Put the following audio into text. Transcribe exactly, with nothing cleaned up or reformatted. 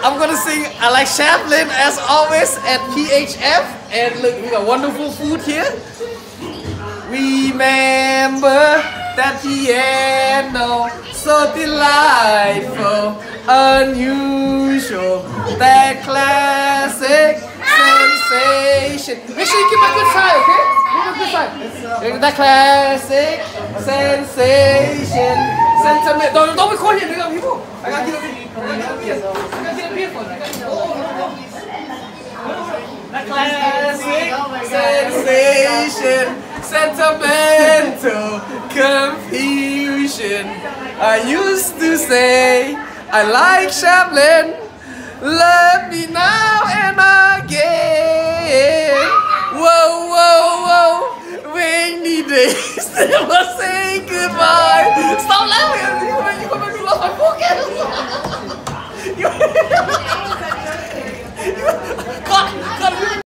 I'm gonna sing I Like Chaplin as always at P H F. And look, we got wonderful food here. Remember that piano, so delightful, unusual, that classic sensation. Make sure you keep a good side, okay? Keep a good side. That classic sensation, sentiment. Don't, don't record here, people. I gotta get a beer. I gotta get a beer. I gotta get a beer for you. That classic sensation, sentimental confusion. I used to say I like Chaplin, love me now and again. Whoa, whoa, whoa, rainy days never say goodbye. Stop laughing, you gonna make me lost my focus.